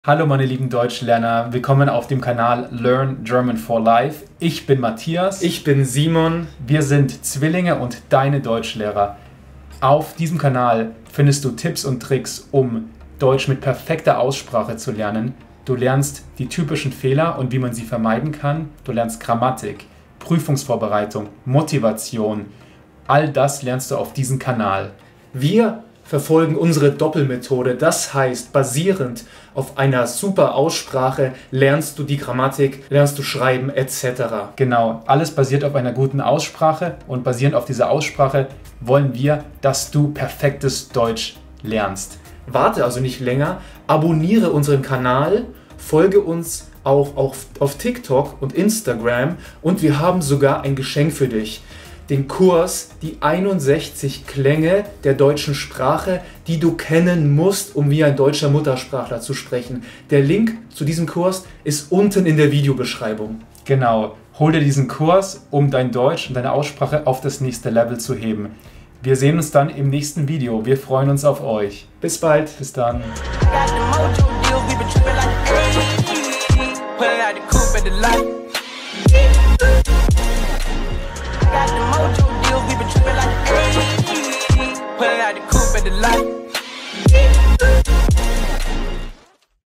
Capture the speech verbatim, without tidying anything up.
Hallo meine lieben Deutschlerner, willkommen auf dem Kanal Learn German for Life. Ich bin Matthias. Ich bin Simon. Wir sind Zwillinge und deine Deutschlehrer. Auf diesem Kanal findest du Tipps und Tricks, um Deutsch mit perfekter Aussprache zu lernen. Du lernst die typischen Fehler und wie man sie vermeiden kann. Du lernst Grammatik, Prüfungsvorbereitung, Motivation. All das lernst du auf diesem Kanal. Wir verfolgen unsere Doppelmethode. Das heißt, basierend auf einer super Aussprache lernst du die Grammatik, lernst du Schreiben et cetera. Genau, alles basiert auf einer guten Aussprache und basierend auf dieser Aussprache wollen wir, dass du perfektes Deutsch lernst. Warte also nicht länger, abonniere unseren Kanal, folge uns auch auf, auf TikTok und Instagram und wir haben sogar ein Geschenk für dich. Den Kurs, die einundsechzig Klänge der deutschen Sprache, die du kennen musst, um wie ein deutscher Muttersprachler zu sprechen. Der Link zu diesem Kurs ist unten in der Videobeschreibung. Genau, hol dir diesen Kurs, um dein Deutsch und deine Aussprache auf das nächste Level zu heben. Wir sehen uns dann im nächsten Video. Wir freuen uns auf euch. Bis bald. Bis dann.